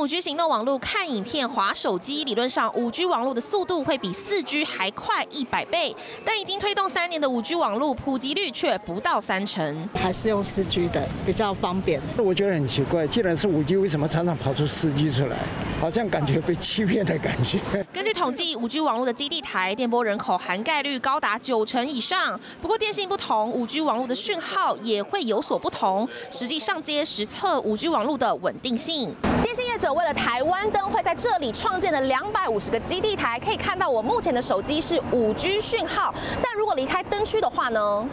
5G 行动网络看影片、滑手机，理论上5G 网络的速度会比4G 还快100倍，但已经推动3年的5G 网络普及率却不到30%， 还是用4G 的比较方便。 我觉得很奇怪，既然是5G，为什么常常跑出4G 出来？好像感觉被欺骗的感觉。 根据统计，5G 网络的基地台电波人口涵盖率高达90%以上。不过电信不同，5G 网络的讯号也会有所不同，实际上街实测5G 网络的稳定性。电信业者为了台湾灯会在这里创建了250个基地台，可以看到我目前的手机是5G 讯号，但如果离开灯区的话呢？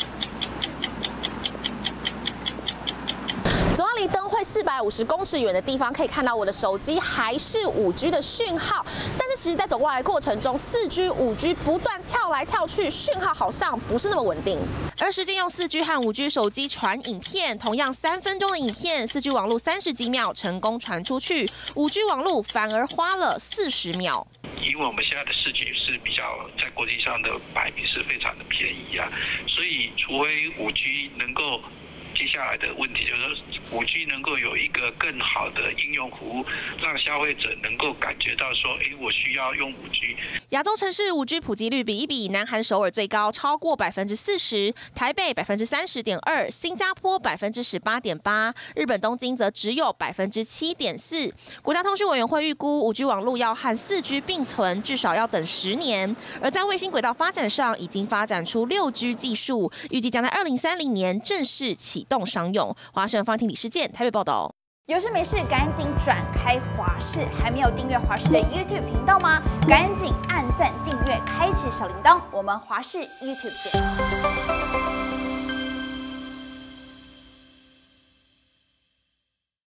总要离灯会450公尺远的地方，可以看到我的手机还是5G 的讯号。但是其实，在走过来的过程中，4G、5G 不断跳来跳去，讯号好像不是那么稳定。而实际用4G 和5G 手机传影片，同样3分钟的影片，4G 网络30几秒成功传出去，5G 网络反而花了40秒。 因为我们现在的4G是比较在国际上的排名是非常的便宜啊，所以除非5G能够。接下来的问题就是5G 能够有一个更好的应用服务，让消费者能够感觉到说，我需要用5G。 亚洲城市5G 普及率比一比，南韩首尔最高，超过40%，台北30.2%，新加坡18.8%，日本东京则只有7.4%。国家通讯委员会预估，5G 网络要和4G 并存，至少要等10年。而在卫星轨道发展上，已经发展出6G 技术，预计将在2030年正式启动商用。华盛顿方庭李世健台北报道。 有事没事赶紧转开华视，还没有订阅华视的 YouTube 频道吗？赶紧按赞、订阅、开启小铃铛，我们华视 YouTube 见。